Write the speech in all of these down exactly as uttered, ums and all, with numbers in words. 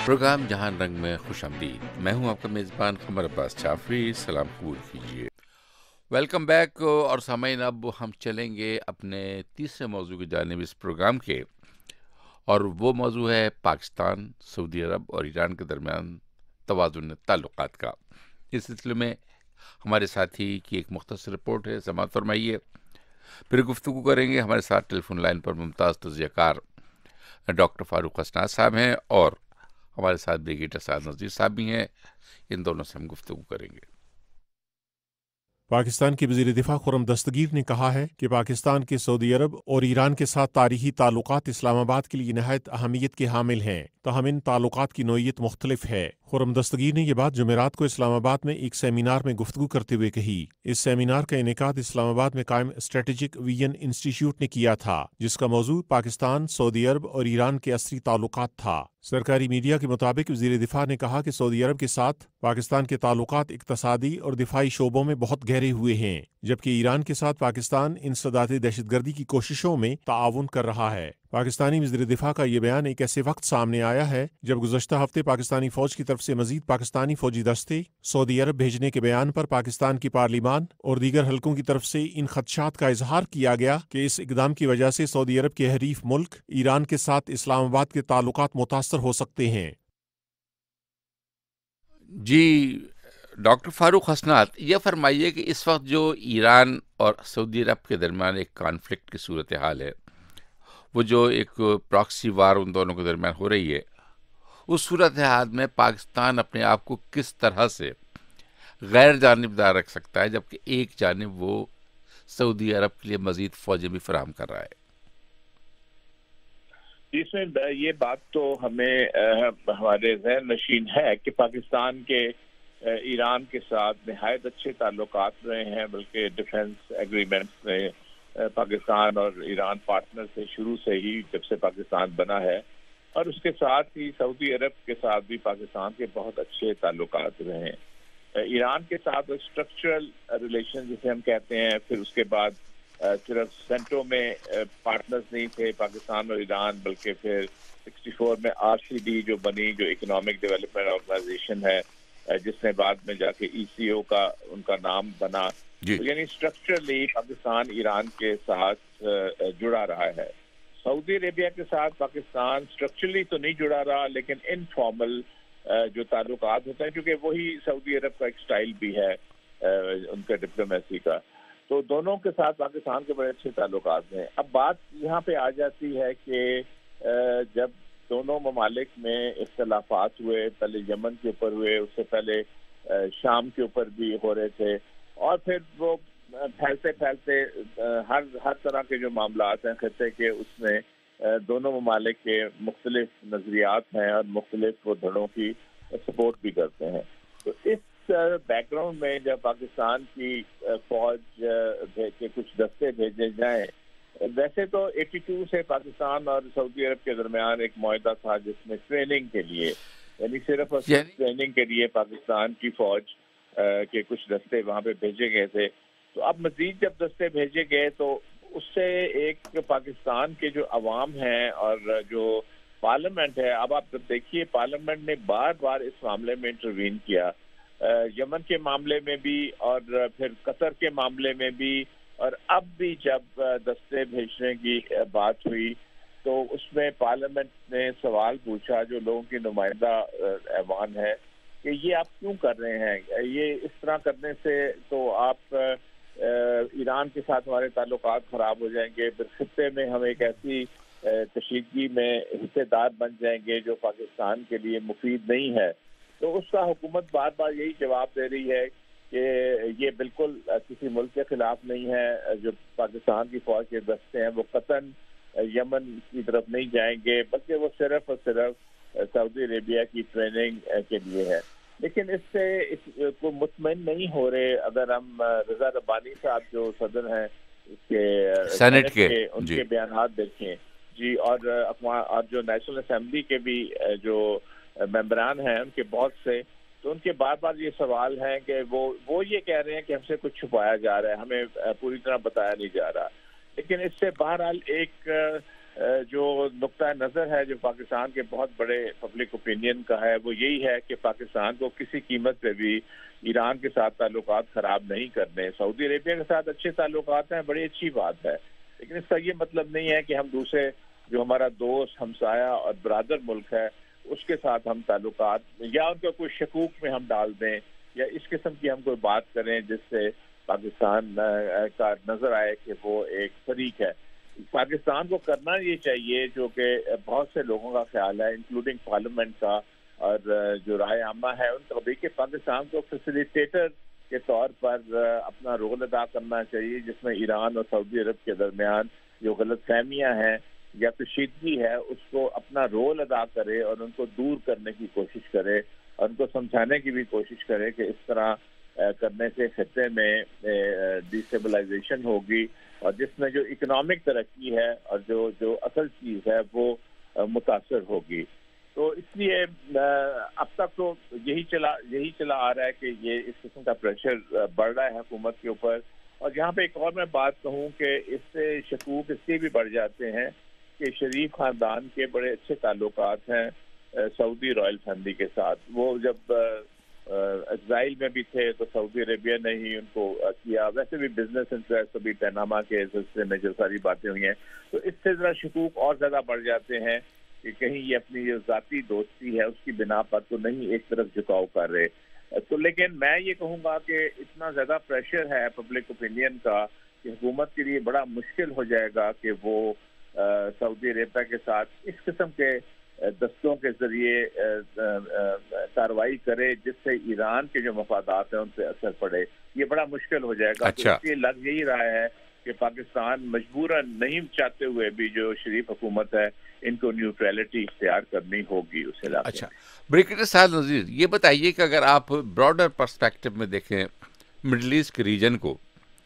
Programme جہان رنگ میں خوش آمدید. میں ہوں آپ کا میزبان قمر عباس جعفری. سلام قبول کیجیے. Welcome back. اور سامعین، اب ہم چلیں گے اپنے تیسرے موضوع کی جانب اس پروگرام کے، اور وہ موضوع ہے پاکستان، سعودی عرب اور ایران کے درمیان توازن تعلقات کا. اس سلسلے میں ہمارے ساتھی کی ایک مختصر رپورٹ ہے، سماعت فرمائیے. پھر گفتگو کریں گے. ہمارے ساتھ ٹیلی فون لائن پر ممتاز تجزیہ کار ڈاکٹر فاروق حسنات صاحب ہیں، اور ہمارے ساتھ بریگیڈیئر اسعد نذیر صاحب بھی ہیں. ان دونوں سے ہم گفتگو کریں گے. پاکستان کے وزیر دفاع خرم دستگیر نے کہا ہے کہ پاکستان کے سعودی عرب اور ایران کے ساتھ تاریخی تعلقات اسلام آباد کے لیے نہایت اہمیت کے حامل ہیں، تاہم ان تعلقات کی نوعیت مختلف ہے. خرم دستگیر نے یہ بات جمعرات کو اسلام آباد میں ایک سیمینار میں گفتگو کرتے ہوئے کہی. اس سیمینار کا انعقاد اسلام آباد میں قائم اسٹریٹجک ویژن انسٹی ٹیوٹ نے کیا تھا، جس کا موضوع پاکستان، سعودی عرب اور ایران کے عصری تعلقات تھا. سرکاری میڈیا کے مطابق وزیر دفاع نے کہا کہ سعودی عرب کے ساتھ پاکستان کے تعلقات اقتصادی اور دفاعی شعبوں میں بہت گہرے ہوئے ہیں، جبکہ ایران کے ساتھ پاکستان انسداد دہشت گردی کی کوششوں میں تعاون کر رہا ہے. پاکستانی وزیر دفاع کا یہ بیان ایک ایسے وقت سامنے آیا ہے جب گزشتہ ہفتے پاکستانی فوج کی طرف سے مزید پاکستانی فوجی دستے سعودی عرب بھیجنے کے بیان پر پاکستان کی پارلیمان اور دیگر حلقوں کی طرف سے ان خدشات کا اظہار کیا گیا کہ اس اقدام کی وجہ سے سعودی عرب کے حریف ملک ایران کے ساتھ اسلام آباد کے تعلقات متاثر ہو سکتے ہیں. جی ڈاکٹر فاروق حسنات، یہ فرمائیے کہ اس وقت جو ایران اور سعودی عرب کے درمیان ایک کانفلکٹ کی صورتحال ہے، وہ جو ایک پراکسی وار ان دونوں کے درمیان ہو رہی ہے، اس صورتحال میں پاکستان اپنے آپ کو کس طرح سے غیر جانبدار رکھ سکتا ہے، جبکہ ایک جانب وہ سعودی عرب کے لیے مزید فوجیں بھی فراہم کر رہا ہے؟ اس میں یہ بات تو ہمیں ہمارے ذہن نشین ہے کہ پاکستان کے ایران کے ساتھ نہایت اچھے تعلقات رہے ہیں، بلکہ ڈیفنس ایگریمنٹس میں پاکستان اور ایران پارٹنر سے شروع سے ہی جب سے پاکستان بنا ہے، اور اس کے ساتھ ہی سعودی عرب کے ساتھ بھی پاکستان کے بہت اچھے تعلقات رہے ہیں. ایران کے ساتھ اسٹرکچرل ریلیشن جسے ہم کہتے ہیں، پھر اس کے بعد صرف سینٹو میں پارٹنرز نہیں تھے پاکستان اور ایران، بلکہ پھر سکسٹی فور میں آر سی ڈی جو بنی، جو اکنامک ڈیولپمنٹ آرگنائزیشن ہے، جس میں بعد میں جا کے ای سی او کا ان کا نام بنا. جی. یعنی اسٹرکچرلی پاکستان ایران کے ساتھ جڑا رہا ہے. سعودی عربیہ کے ساتھ پاکستان اسٹرکچرلی تو نہیں جڑا رہا، لیکن انفارمل جو تعلقات ہوتے ہیں، کیونکہ وہی سعودی عرب کا ایک سٹائل بھی ہے ان کا ڈپلومیسی کا، تو دونوں کے ساتھ پاکستان کے بڑے اچھے تعلقات ہیں. اب بات یہاں پہ آ جاتی ہے کہ جب دونوں ممالک میں اختلافات ہوئے، پہلے یمن کے اوپر ہوئے، اس سے پہلے شام کے اوپر بھی ہو رہے تھے، اور پھر وہ پھیلتے پھیلتے ہر ہر طرح کے جو معاملات ہیں خطے کے، اس میں دونوں ممالک کے مختلف نظریات ہیں اور مختلف وہ دھڑوں کی سپورٹ بھی کرتے ہیں. تو اس بیک گراؤنڈ میں جب پاکستان کی فوج کے کچھ دستے بھیجے جائیں، ویسے تو ایٹی ٹو سے پاکستان اور سعودی عرب کے درمیان ایک معاہدہ تھا جس میں ٹریننگ کے لیے، یعنی صرف اور صرف ٹریننگ کے لیے پاکستان کی فوج کے کچھ دستے وہاں پہ بھیجے گئے تھے. تو اب مزید جب دستے بھیجے گئے تو اس سے ایک پاکستان کے جو عوام ہیں اور جو پارلیمنٹ ہے، اب آپ دیکھیے پارلیمنٹ نے بار بار اس معاملے میں انٹروین کیا، یمن کے معاملے میں بھی اور پھر قطر کے معاملے میں بھی، اور اب بھی جب دستے بھیجنے کی بات ہوئی تو اس میں پارلیمنٹ نے سوال پوچھا، جو لوگوں کی نمائندہ ایوان ہے، کہ یہ آپ کیوں کر رہے ہیں؟ یہ اس طرح کرنے سے تو آپ ایران کے ساتھ ہمارے تعلقات خراب ہو جائیں گے، پھر خطے میں ہم ایک ایسی کشیدگی میں حصے دار بن جائیں گے جو پاکستان کے لیے مفید نہیں ہے. تو اس کا حکومت بار بار یہی جواب دے رہی ہے کہ یہ بالکل کسی ملک کے خلاف نہیں ہے، جو پاکستان کی فوج کے دستے ہیں وہ قطعاً یمن کی طرف نہیں جائیں گے، بلکہ وہ صرف اور صرف سعودی عربیہ کی ٹریننگ کے لیے ہے. لیکن اس سے اس کو مطمئن نہیں ہو رہے. اگر ہم رضا ربانی صاحب جو صدر ہیں اس کے سینٹ کے ان جی. کے بیانات دیکھیں جی، اور اور جو نیشنل اسمبلی کے بھی جو ممبران ہیں ان کے بہت سے، تو ان کے بار بار یہ سوال ہے کہ وہ وہ یہ کہہ رہے ہیں کہ ہم سے کچھ چھپایا جا رہا ہے، ہمیں پوری طرح بتایا نہیں جا رہا. لیکن اس سے بہرحال ایک جو نقطہ نظر ہے جو پاکستان کے بہت بڑے پبلک اوپینین کا ہے وہ یہی ہے کہ پاکستان کو کسی قیمت پہ بھی ایران کے ساتھ تعلقات خراب نہیں کرنے. سعودی عربیہ کے ساتھ اچھے تعلقات ہیں, بڑی اچھی بات ہے, لیکن اس کا یہ مطلب نہیں ہے کہ ہم دوسرے جو ہمارا دوست, ہمسایہ اور برادر ملک ہے اس کے ساتھ ہم تعلقات یا ان کو کوئی شکوک میں ہم ڈال دیں یا اس قسم کی ہم کوئی بات کریں جس سے پاکستان کا نظر آئے کہ وہ ایک فریق ہے. پاکستان کو کرنا یہ چاہیے جو کہ بہت سے لوگوں کا خیال ہے انکلوڈنگ پارلیمنٹ کا اور جو رائے عامہ ہے ان کا بھی, کہ پاکستان کو فیسیلیٹیٹر کے طور پر اپنا رول ادا کرنا چاہیے جس میں ایران اور سعودی عرب کے درمیان جو غلط فہمیاں ہیں یا کشیدگی ہے اس کو اپنا رول ادا کرے اور ان کو دور کرنے کی کوشش کرے اور ان کو سمجھانے کی بھی کوشش کرے کہ اس طرح کرنے سے خطے میں ڈیسٹیبلائزیشن ہوگی اور جس میں جو اکنامک ترقی ہے اور جو جو اصل چیز ہے وہ متاثر ہوگی. تو اس لیے اب تک تو یہی چلا یہی چلا آ رہا ہے کہ یہ اس قسم کا پریشر بڑھ رہا ہے حکومت کے اوپر. اور یہاں پہ ایک اور میں بات کہوں کہ اس سے شکوک اس سے بھی بڑھ جاتے ہیں کہ شریف خاندان کے بڑے اچھے تعلقات ہیں سعودی رائل فیملی کے ساتھ. وہ جب اسرائیل میں بھی تھے تو سعودی عربیہ نے ہی ان کو کیا, ویسے بھی بزنس انٹرسٹ ابھی پیناما کے سلسلے میں جو ساری باتیں ہوئی ہیں تو اس سے ذرا شکوک اور زیادہ بڑھ جاتے ہیں کہ کہیں یہ اپنی جو ذاتی دوستی ہے اس کی بنا پر تو نہیں ایک طرف جھکاؤ کر رہے. تو لیکن میں یہ کہوں گا کہ اتنا زیادہ پریشر ہے پبلک اوپینین کا کہ حکومت کے لیے بڑا مشکل ہو جائے گا کہ وہ سعودی عربیہ کے ساتھ اس قسم کے دستوں کے ذریعے کارروائی کرے جس سے ایران کے جو مفادات ہیں ان پہ اثر پڑے. یہ بڑا مشکل ہو جائے گا. اچھا. اس لیے لگ یہی رہا ہے کہ پاکستان مجبوراً نہیں چاہتے ہوئے بھی جو شریف حکومت ہے ان کو نیوٹرلٹی اختیار کرنی ہوگی اس علاقے. اچھا بریگیڈیئر سعد نذیر, یہ بتائیے کہ اگر آپ براڈر پرسپیکٹو میں دیکھیں مڈل ایسٹ کے ریجن کو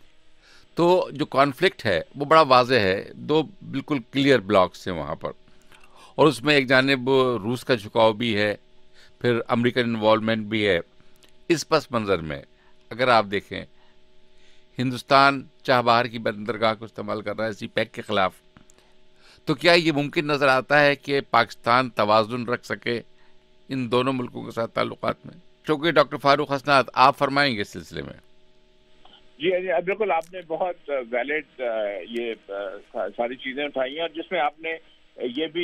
تو جو کانفلکٹ ہے وہ بڑا واضح ہے, دو بالکل کلیئر بلاکس ہیں وہاں پر اور اس میں ایک جانب روس کا جھکاؤ بھی ہے, پھر امریکن انوالومنٹ بھی ہے. اس پس منظر میں اگر آپ دیکھیں ہندوستان چاہ باہر کی بندرگاہ کو استعمال کر رہا ہے سی پیک کے خلاف, تو کیا یہ ممکن نظر آتا ہے کہ پاکستان توازن رکھ سکے ان دونوں ملکوں کے ساتھ تعلقات میں؟ چونکہ ڈاکٹر فاروق حسنات آپ فرمائیں گے اس سلسلے میں. جی بالکل, آپ نے بہت ویلڈ یہ ساری چیزیں اٹھائی ہیں اور جس میں آپ نے یہ بھی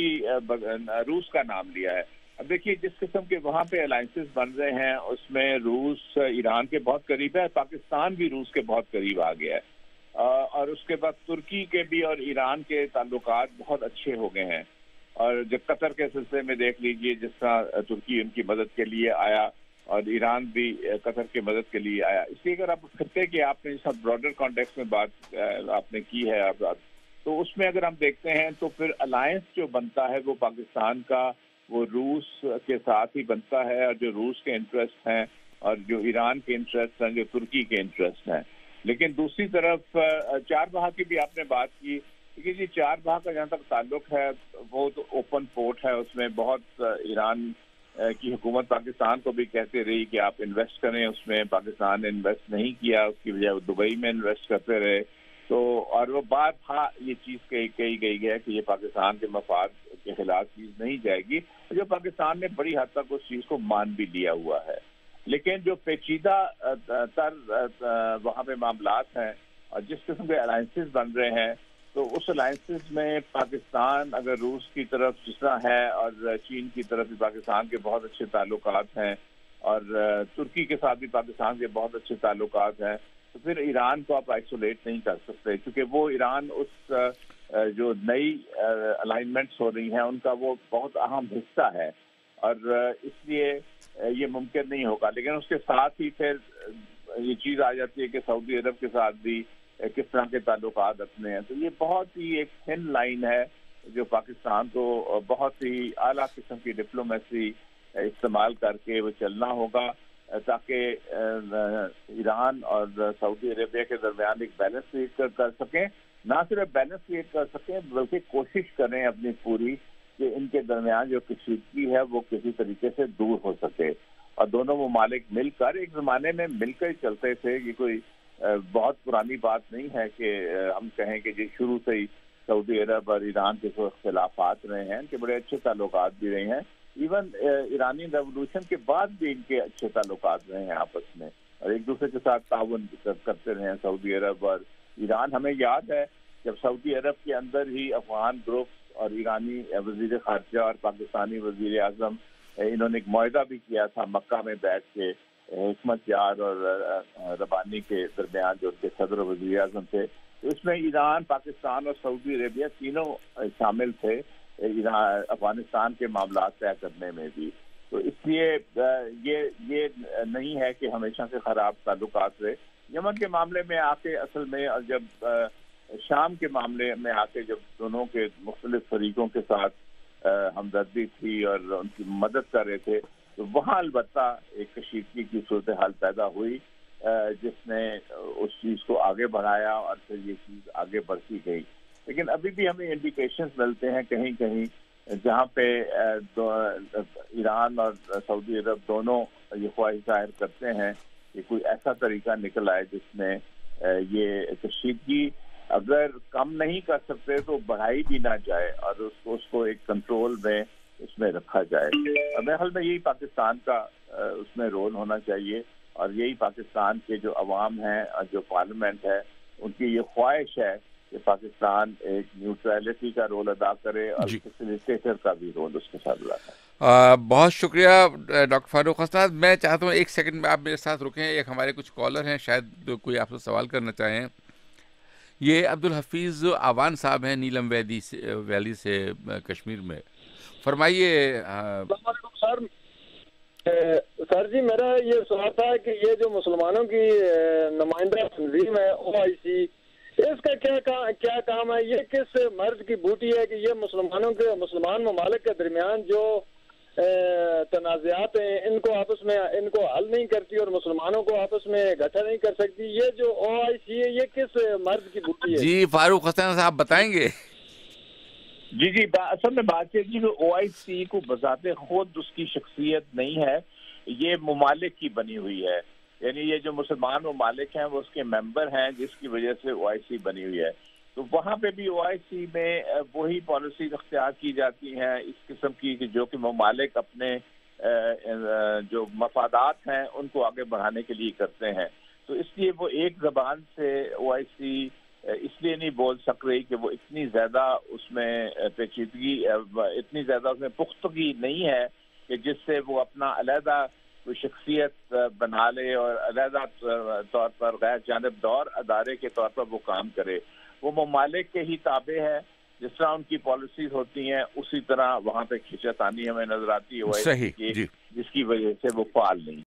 روس کا نام لیا ہے. اب دیکھیے جس قسم کے وہاں پہ الائنسز بن رہے ہیں اس میں روس ایران کے بہت قریب ہے, پاکستان بھی روس کے بہت قریب آ گیا ہے اور اس کے بعد ترکی کے بھی اور ایران کے تعلقات بہت اچھے ہو گئے ہیں. اور جب قطر کے سلسلے میں دیکھ لیجئے جس طرح ترکی ان کی مدد کے لیے آیا اور ایران بھی قطر کی مدد کے لیے آیا. اس لیے اگر آپ خطے کے آپ نے سب براڈر کانٹیکس میں بات آپ نے کی ہے تو اس میں اگر ہم دیکھتے ہیں تو پھر الائنس جو بنتا ہے وہ پاکستان کا وہ روس کے ساتھ ہی بنتا ہے اور جو روس کے انٹرسٹ ہیں اور جو ایران کے انٹرسٹ ہیں جو ترکی کے انٹرسٹ ہیں. لیکن دوسری طرف چار بہا کی بھی آپ نے بات کی کہ جی چار بہا کا جہاں تک تعلق ہے وہ تو اوپن پورٹ ہے, اس میں بہت ایران کی حکومت پاکستان کو بھی کہتے رہی کہ آپ انویسٹ کریں, اس میں پاکستان نے انویسٹ نہیں کیا, اس کی بجائے وہ دبئی میں انویسٹ کرتے رہے. تو اور وہ بات ہاں یہ چیز کہی کہی گئی ہے کہ یہ پاکستان کے مفاد کے خلاف چیز نہیں جائے گی, جو پاکستان نے بڑی حد تک اس چیز کو مان بھی لیا ہوا ہے. لیکن جو پیچیدہ تر وہاں پہ معاملات ہیں اور جس قسم کے الائنسز بن رہے ہیں تو اس الائنسز میں پاکستان اگر روس کی طرف جس طرح ہے اور چین کی طرف بھی پاکستان کے بہت اچھے تعلقات ہیں اور ترکی کے ساتھ بھی پاکستان کے بہت اچھے تعلقات ہیں, تو پھر ایران کو آپ آئسولیٹ نہیں کر سکتے کیونکہ وہ ایران اس جو نئی الائنمنٹس ہو رہی ہیں ان کا وہ بہت اہم حصہ ہے اور اس لیے یہ ممکن نہیں ہوگا. لیکن اس کے ساتھ ہی پھر یہ چیز آ جاتی ہے کہ سعودی عرب کے ساتھ بھی کس طرح کے تعلقات رکھنے ہیں. تو یہ بہت ہی ایک تھن لائن ہے جو پاکستان کو بہت ہی اعلیٰ قسم کی ڈپلومیسی استعمال کر کے وہ چلنا ہوگا تاکہ ایران اور سعودی عربیہ کے درمیان ایک بیلنس کریٹ کر سکیں. نہ صرف بیلنس کریٹ کر سکیں بلکہ کوشش کریں اپنی پوری کہ ان کے درمیان جو کشیدگی ہے وہ کسی طریقے سے دور ہو سکے. اور دونوں ممالک مل کر ایک زمانے میں مل کر چلتے تھے, یہ کوئی بہت پرانی بات نہیں ہے کہ ہم کہیں کہ جی شروع سے ہی سعودی عرب اور ایران کے جو اختلافات رہے ہیں ان کے بڑے اچھے تعلقات بھی رہے ہیں. ایون ایرانی ریولوشن کے بعد بھی ان کے اچھے تعلقات رہے ہیں آپس میں, اور ایک دوسرے کے ساتھ تعاون کرتے رہے ہیں سعودی عرب اور ایران. ہمیں یاد ہے جب سعودی عرب کے اندر ہی افغان گروپ اور ایرانی وزیر خارجہ اور پاکستانی وزیر اعظم انہوں نے ایک معاہدہ بھی کیا تھا مکہ میں بیٹھ کے حکمت یار اور ربانی کے درمیان جو ان کے صدر وزیر اعظم تھے. اس میں ایران, پاکستان اور سعودی عربیہ تینوں شامل تھے ایران افغانستان کے معاملات طے کرنے میں بھی. تو اس لیے یہ یہ نہیں ہے کہ ہمیشہ سے خراب تعلقات رہے. یمن کے معاملے میں آ کے اصل میں جب شام کے معاملے میں آ کے جب دونوں کے مختلف فریقوں کے ساتھ ہمدردی تھی اور ان کی مدد کر رہے تھے تو وہاں البتہ ایک کشیدگی کی صورتحال پیدا ہوئی جس نے اس چیز کو آگے بڑھایا اور پھر یہ چیز آگے بڑھتی گئی. لیکن ابھی بھی ہمیں انڈیکیشنز ملتے ہیں کہیں کہیں جہاں پہ ایران اور سعودی عرب دونوں یہ خواہش ظاہر کرتے ہیں کہ کوئی ایسا طریقہ نکل آئے جس میں یہ کشیدگی اگر کم نہیں کر سکتے تو بڑھائی بھی نہ جائے اور اس کو اس کو ایک کنٹرول میں اس میں رکھا جائے. میرے خیال میں یہی پاکستان کا اس میں رول ہونا چاہیے اور یہی پاکستان کے جو عوام ہیں اور جو پارلیمنٹ ہے ان کی یہ خواہش ہے کہ پاکستان ایک نیوٹرلٹی کا رول ادا کرے اور فیسیلیٹیٹر کا بھی رول اس کے ساتھ ادا کرے. آ, بہت شکریہ ڈاکٹر فاروق حسنات. میں چاہتا ہوں ایک سیکنڈ میں آپ میرے ساتھ رکیں. ایک ہمارے کچھ کالر ہیں, شاید کوئی آپ سے سوال کرنا چاہیں. یہ عبدالحفیظ آوان صاحب ہیں نیلم ویلی سے ویلی سے کشمیر میں. فرمائیے. السلام علیکم سر. سر جی میرا یہ سوال تھا کہ یہ جو مسلمانوں کی نمائندہ تنظیم ہے او آئی سی, اس کا کیا کیا کام ہے؟ یہ کس مرض کی بوٹی ہے کہ یہ مسلمانوں کے مسلمان ممالک کے درمیان جو تنازعات ہیں ان کو آپس میں ان کو حل نہیں کرتی اور مسلمانوں کو آپس میں اکٹھا نہیں کر سکتی؟ یہ جو او آئی سی ہے یہ کس مرض کی بوٹی ہے؟ جی فاروق حسن صاحب بتائیں گے. جی جی اصل میں بات یہ جی کہ او آئی سی کو بذات خود اس کی شخصیت نہیں ہے, یہ ممالک کی بنی ہوئی ہے. یعنی یہ جو مسلمان ممالک ہیں وہ اس کے ممبر ہیں جس کی وجہ سے او آئی سی بنی ہوئی ہے. تو وہاں پہ بھی او آئی سی میں وہی پالیسیز اختیار کی جاتی ہیں اس قسم کی کہ جو کہ ممالک اپنے جو مفادات ہیں ان کو آگے بڑھانے کے لیے کرتے ہیں. تو اس لیے وہ ایک زبان سے او آئی سی اس لیے نہیں بول سک رہی کہ وہ اتنی زیادہ اس میں پیچیدگی اتنی زیادہ اس میں پختگی نہیں ہے کہ جس سے وہ اپنا علیحدہ کوئی شخصیت بنا لے اور علیحدہ طور پر غیر جانبدار ادارے کے طور پر وہ کام کرے. وہ ممالک کے ہی تابع ہے, جس طرح ان کی پالیسیز ہوتی ہیں اسی طرح وہاں پہ کھینچا تانی ہمیں نظر آتی ہے صحیح, جی. جس کی وجہ سے وہ فعال نہیں.